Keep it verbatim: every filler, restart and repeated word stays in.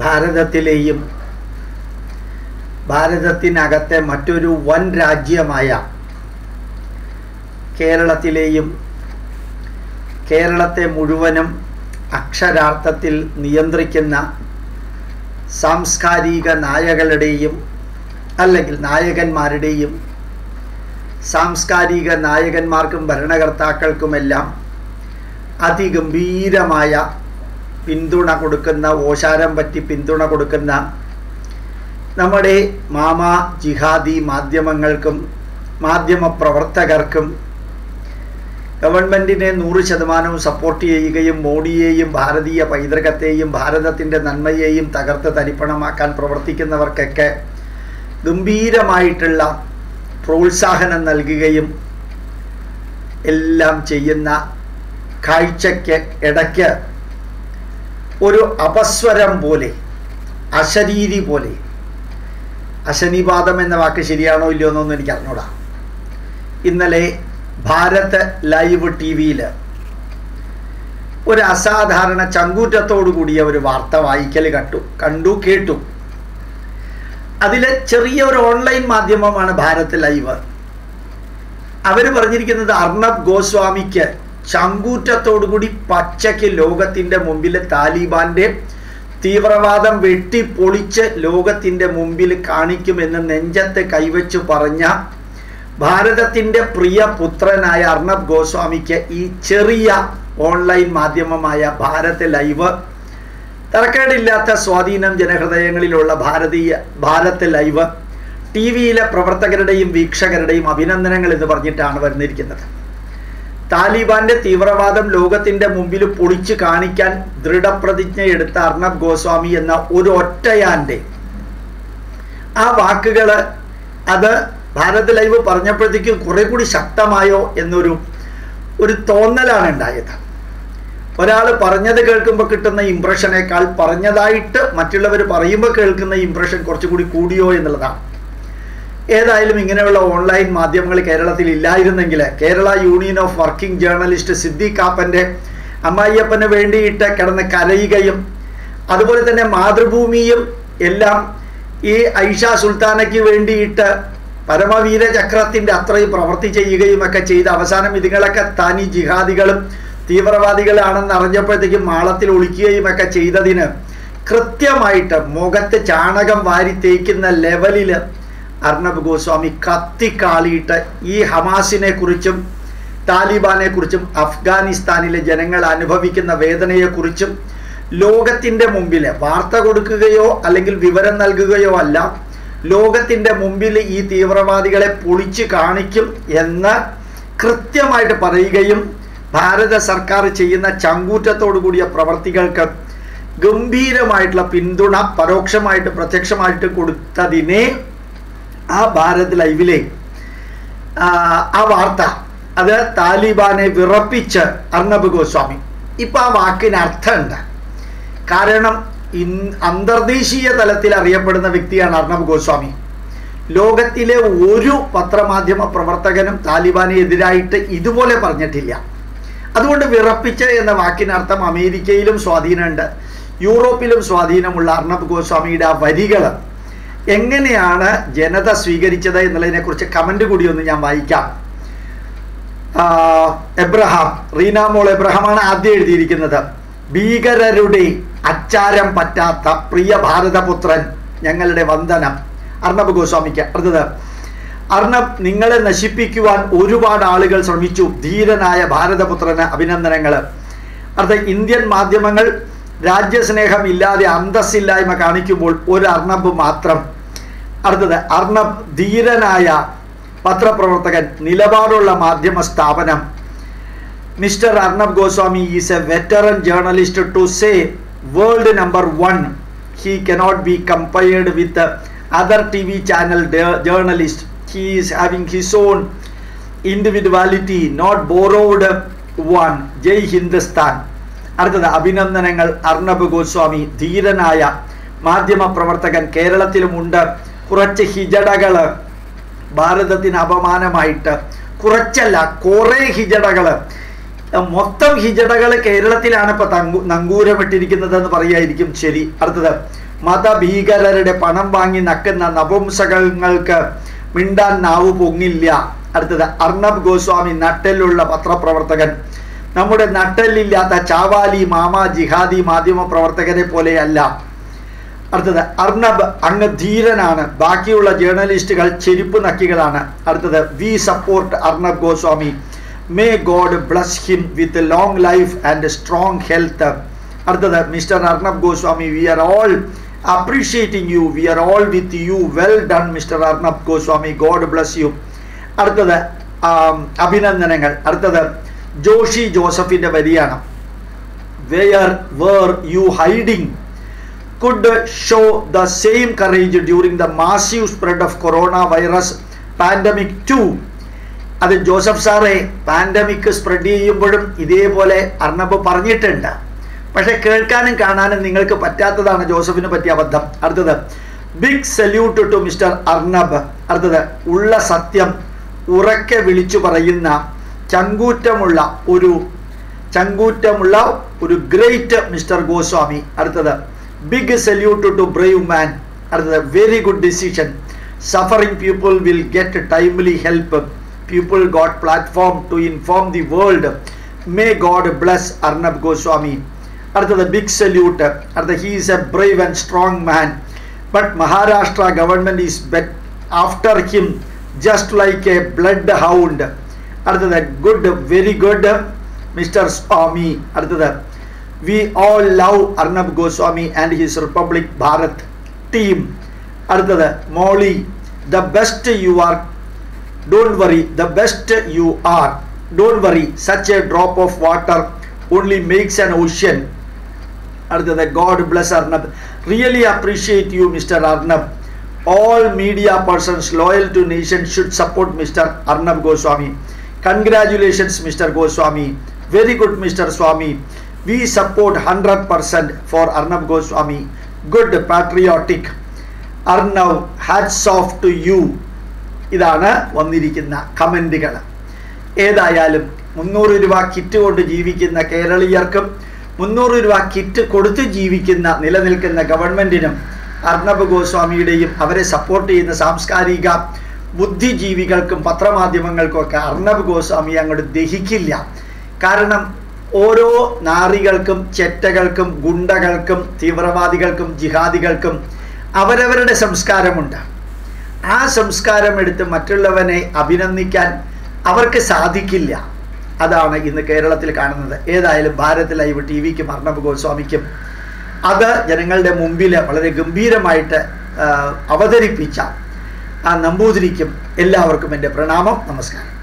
ഭാരതത്തിലെയും ഭാരതത്തിനകത്തെ മറ്റൊരു വൻ രാജ്യമായ കേരളത്തിലെയും കേരളത്തെ മുഴുവനും അക്ഷരാർത്ഥത്തിൽ നിയന്ത്രിക്കുന്ന സാംസ്കാരിക നായകളുടെയും അല്ലെങ്കിൽ നായകന്മാരുടെയും സാംസ്കാരിക നായകന്മാർക്കും ഭരണകർത്താക്കൾക്കുമെല്ലാം അതിഗംഭീരമായ പിന്തുണ കൊടുക്കുന്ന, ഓശാരം പറ്റി പിന്തുണ കൊടുക്കുന്ന നമ്മുടെ മാമാ ജിഹാദി മാധ്യമങ്ങൾക്കും മാധ്യമപ്രവർത്തകർക്കും ഗവൺമെൻറ്റിനെ നൂറ് ശതമാനവും സപ്പോർട്ട് ചെയ്യുകയും മോഡിയെയും ഭാരതീയ പൈതൃകത്തെയും ഭാരതത്തിൻ്റെ നന്മയെയും തകർത്ത് തരിപ്പണമാക്കാൻ പ്രവർത്തിക്കുന്നവർക്കൊക്കെ ഗംഭീരമായിട്ടുള്ള പ്രോത്സാഹനം നൽകുകയും എല്ലാം ചെയ്യുന്ന കാഴ്ചയ്ക്ക് ഇടയ്ക്ക് ഒരു അപസ്വരം പോലെ, അശരീരി പോലെ, അശനിപാതം എന്ന വാക്ക് ശരിയാണോ ഇല്ലയോ എന്നൊന്നും എനിക്ക് അറിഞ്ഞൂടാ. ഇന്നലെ ഭാരത് ലൈവ് ടി വിയിൽ ഒരു അസാധാരണ ചങ്കൂറ്റത്തോടു കൂടിയ ഒരു വാർത്ത വായിക്കൽ കണ്ടു കണ്ടു കേട്ടു. അതിലെ ചെറിയ ഒരു ഓൺലൈൻ മാധ്യമമാണ് ഭാരത് ലൈവ്. അവർ പറഞ്ഞിരിക്കുന്നത് അർണബ് ഗോസ്വാമിക്ക് ചങ്കൂറ്റത്തോടു കൂടി പച്ചയ്ക്ക് ലോകത്തിൻ്റെ മുമ്പിൽ താലിബാന്റെ തീവ്രവാദം വെട്ടിപ്പൊളിച്ച് ലോകത്തിൻ്റെ മുമ്പിൽ കാണിക്കുമെന്ന് നെഞ്ചത്ത് കൈവച്ചു പറഞ്ഞ ഭാരതത്തിൻ്റെ പ്രിയ പുത്രനായ അർണബ് ഗോസ്വാമിക്ക് ഈ ചെറിയ ഓൺലൈൻ മാധ്യമമായ ഭാരത് ലൈവ്, തരക്കേടില്ലാത്ത സ്വാധീനം ജനഹൃദയങ്ങളിലുള്ള ഭാരതീയ ഭാരത് ലൈവ് ടി വിയിലെ പ്രവർത്തകരുടെയും വീക്ഷകരുടെയും അഭിനന്ദനങ്ങൾ എന്ന് പറഞ്ഞിട്ടാണ് വരുന്നിരിക്കുന്നത്. താലിബാന്റെ തീവ്രവാദം ലോകത്തിൻ്റെ മുമ്പിൽ പൊളിച്ചു കാണിക്കാൻ ദൃഢപ്രതിജ്ഞ എടുത്ത അർണബ് ഗോസ്വാമി എന്ന ഒരു ഒറ്റയാൻ്റെ ആ വാക്കുകൾ, അത് ഭാരത് ലൈവ് പറഞ്ഞപ്പോഴത്തേക്കും കുറെ കൂടി ശക്തമായോ എന്നൊരു ഒരു തോന്നലാണ് ഉണ്ടായത്. ഒരാൾ പറഞ്ഞത് കേൾക്കുമ്പോൾ കിട്ടുന്ന ഇംപ്രഷനേക്കാൾ പറഞ്ഞതായിട്ട് മറ്റുള്ളവർ പറയുമ്പോൾ കേൾക്കുന്ന ഇംപ്രഷൻ കുറച്ചുകൂടി കൂടിയോ എന്നുള്ളതാണ്. ഏതായാലും ഇങ്ങനെയുള്ള ഓൺലൈൻ മാധ്യമങ്ങൾ കേരളത്തിൽ ഇല്ലായിരുന്നെങ്കിൽ Kerala union of working journalist Siddique കാപ്പൻ്റെ അമ്മായിയപ്പന് വേണ്ടിയിട്ട് കിടന്ന് കരയുകയും അതുപോലെ തന്നെ മാതൃഭൂമിയും എല്ലാം ഈ ഐഷ സുൽത്താനയ്ക്ക് വേണ്ടിയിട്ട് പരമവീര ചക്രത്തിൻ്റെ അത്രയും പ്രവൃത്തി ചെയ്യുകയും ഒക്കെ ചെയ്ത് അവസാനം ഇതുങ്ങളൊക്കെ തനി ജിഹാദികളും തീവ്രവാദികളാണെന്ന് അറിഞ്ഞപ്പോഴത്തേക്കും മാളത്തിൽ ഒളിക്കുകയും ഒക്കെ ചെയ്തതിന് കൃത്യമായിട്ട് മുഖത്ത് ചാണകം വാരി തേക്കുന്ന ലെവലിൽ അർണബ് ഗോസ്വാമി കത്തിക്കാളിയിട്ട് ഈ ഹമാസിനെ കുറിച്ചും താലിബാനെ കുറിച്ചും അഫ്ഗാനിസ്ഥാനിലെ ജനങ്ങൾ അനുഭവിക്കുന്ന വേദനയെക്കുറിച്ചും ലോകത്തിൻ്റെ മുമ്പിൽ വാർത്ത കൊടുക്കുകയോ അല്ലെങ്കിൽ വിവരം നൽകുകയോ അല്ല, ലോകത്തിൻ്റെ മുമ്പിൽ ഈ തീവ്രവാദികളെ പൊളിച്ചു കാണിക്കും എന്ന് കൃത്യമായിട്ട് പറയുകയും ഭാരത സർക്കാർ ചെയ്യുന്ന ചങ്കൂറ്റത്തോടു കൂടിയ പ്രവർത്തികൾക്ക് ഗംഭീരമായിട്ടുള്ള പിന്തുണ പരോക്ഷമായിട്ട് പ്രത്യക്ഷമായിട്ട് കൊടുത്തതിനെ ആ ഭാരത് ലൈവിലെ ആ വാർത്ത അത് താലിബാനെ വിറപ്പിച്ച് അർണബ് ഗോസ്വാമി. ഇപ്പം ആ വാക്കിന് അർത്ഥമുണ്ട്. കാരണം ഇൻ അന്തർദേശീയ തലത്തിൽ അറിയപ്പെടുന്ന വ്യക്തിയാണ് അർണബ് ഗോസ്വാമി. ലോകത്തിലെ ഒരു പത്രമാധ്യമ പ്രവർത്തകനും താലിബാന് എതിരായിട്ട് ഇതുപോലെ പറഞ്ഞിട്ടില്ല. അതുകൊണ്ട് വിറപ്പിച്ച് എന്ന വാക്കിനർത്ഥം അമേരിക്കയിലും സ്വാധീനമുണ്ട്, യൂറോപ്പിലും സ്വാധീനമുള്ള അർണബ് ഗോസ്വാമിയുടെ ആ വരികൾ എങ്ങനെയാണ് ജനത സ്വീകരിച്ചത് എന്നുള്ളതിനെക്കുറിച്ച് കമൻറ്റ് കൂടി ഒന്ന് ഞാൻ വായിക്കാം. എബ്രഹാം, റീനാമോൾ എബ്രഹാമാണ് ആദ്യം എഴുതിയിരിക്കുന്നത്. ഭീകരരുടെ അച്ചാരം പറ്റാത്ത പ്രിയ ഭാരതപുത്രൻ, ഞങ്ങളുടെ വന്ദനം അർണബ് ഗോസ്വാമിക്ക്. അടുത്തത്, അർണബ്, നിങ്ങളെ നശിപ്പിക്കുവാൻ ഒരുപാട് ആളുകൾ ശ്രമിച്ചു, ധീരനായ ഭാരതപുത്രന് അഭിനന്ദനങ്ങൾ. അടുത്ത, ഇന്ത്യൻ മാധ്യമങ്ങൾ രാജ്യസ്നേഹം ഇല്ലാതെ അന്തസ്സില്ലായ്മ കാണിക്കുമ്പോൾ ഒരു അർണബ് മാത്രം. അടുത്തത്, അർണബ് ധീരനായ പത്രപ്രവർത്തകൻ, നിലപാടുള്ള മാധ്യമ സ്ഥാപനം. Mister Arnab Goswami is a veteran journalist to say world number one. He cannot be compared with other T V channel journalist. He is having his own individuality, not borrowed one. ജയ് ഹിന്ദുസ്ഥാൻ. അടുത്തത്, അഭിനന്ദനങ്ങൾ അർണബ് ഗോസ്വാമി, ധീരനായ മാധ്യമ പ്രവർത്തകൻ. കേരളത്തിലുമുണ്ട് കുറച്ച് ഹിജടകൾ ഭാരതത്തിന് അപമാനമായിട്ട്, കുറച്ചല്ല കുറേ ഹിജടകൾ, മൊത്തം ഹിജടകൾ കേരളത്തിലാണ് ഇപ്പോൾ തങ്കു നങ്കൂരമിട്ടിരിക്കുന്നത് എന്ന് പറയായിരിക്കും ശരി. അടുത്തത്, മതഭീകരരുടെ പണം വാങ്ങി നക്കുന്ന നപുംസകങ്ങൾക്ക് മിണ്ടാൻ നാവ് പൊങ്ങില്ല. അടുത്തത് അർണബ് ഗോസ്വാമി, നട്ടെല്ലുള്ള പത്രപ്രവർത്തകൻ. നമ്മുടെ നട്ടെല്ലില്ലാത്ത ചാവാലി മാമ ജിഹാദി മാധ്യമ പ്രവർത്തകരെ പോലെയല്ല. അടുത്തത് അർണബ് അങ്ങ് ധീരനാണ്, ബാക്കിയുള്ള ജേർണലിസ്റ്റുകൾ ചെരുപ്പ് നക്കികളാണ്. അടുത്തത് we support Arnab Goswami, may God bless him with long life and strong health. അടുത്തത് mister Arnab Goswami, we are all appreciating you, we are all with you, well done Mister Arnab Goswami, God bless you. അടുത്തത് അഭിനന്ദനങ്ങൾ. അടുത്തത് ജോഷി ജോസഫിന്റെ വരിയാണ്, where were you hiding, could show the same courage during the massive spread of coronavirus pandemic too. അത് Joseph സാറേ, pandemic spread ചെയ്യുമ്പോഴും ഇതേപോലെ അർണബ് പറഞ്ഞിട്ടുണ്ട്, പക്ഷെ കേൾക്കാനും കാണാനും നിങ്ങൾക്ക് പറ്റാത്തതാണ് ജോസഫിന് പറ്റിയ അബദ്ധം. അടുത്തത് big salute to mister Arnab. അടുത്തത് ഉള്ള സത്യം ഉറക്കെ വിളിച്ചു പറയുന്ന ചങ്കൂറ്റമുള്ള ഒരു ചങ്കൂറ്റമുള്ള ഒരു ഗ്രേറ്റ് മിസ്റ്റർ ഗോസ്വാമി. അടുത്തത് big salute to brave man. അടുത്തത് very good decision, suffering people will get timely help, people got platform to inform the world, may God bless Arnab Goswami. അടുത്തത് ബിഗ് സല്യൂട്ട്. അടുത്ത he is a brave and strong man, but Maharashtra government is bent after him just like a bloodhound. അടുത്തത് good, very good mister Swami. അടുത്തത് we all love Arnab Goswami and his Republic Bharat team. അടുത്തത് മോളി, the best you are, don't worry, the best you are, don't worry, such a drop of water only makes an ocean. അടുത്തത് God bless Arnab, really appreciate you Mister Arnab, all media persons loyal to nation should support Mister Arnab Goswami. Congratulations Mister Goswami, very good Mister Swami, we support one hundred percent for Arnab Goswami, good patriotic. Arnab, hats off to you. ഇതാണ് വന്നിരിക്കുന്ന കമൻറ്റുകൾ. ഏതായാലും മുന്നൂറ് രൂപ kit കൊണ്ട് ജീവിക്കുന്ന കേരളീയർക്കും മുന്നൂറ് രൂപ കിറ്റ് കൊടുത്ത് ജീവിക്കുന്ന നിലനിൽക്കുന്ന ഗവൺമെൻറ്റിനും അർണബ് ഗോസ്വാമിയുടെയും അവരെ സപ്പോർട്ട് ചെയ്യുന്ന സാംസ്കാരിക ബുദ്ധിജീവികൾക്കും പത്രമാധ്യമങ്ങൾക്കൊക്കെ അർണബ് ഗോസ്വാമി അങ്ങോട്ട് ദഹിക്കില്ല. കാരണം ഓരോ നാറികൾക്കും ചെറ്റകൾക്കും ഗുണ്ടകൾക്കും തീവ്രവാദികൾക്കും ജിഹാദികൾക്കും അവരവരുടെ സംസ്കാരമുണ്ട്. ആ സംസ്കാരം എടുത്ത് മറ്റുള്ളവനെ അഭിനന്ദിക്കാൻ അവർക്ക് സാധിക്കില്ല. അതാണ് ഇന്ന് കേരളത്തിൽ കാണുന്നത്. ഏതായാലും ഭാരത് ലൈവ് ടി വിക്കും അർണബ് ഗോസ്വാമിക്കും അത് ജനങ്ങളുടെ മുമ്പിൽ വളരെ ഗംഭീരമായിട്ട് അവതരിപ്പിച്ച ആ നമ്പൂതിരിക്കും എല്ലാവർക്കും എൻ്റെ പ്രണാമം, നമസ്കാരം.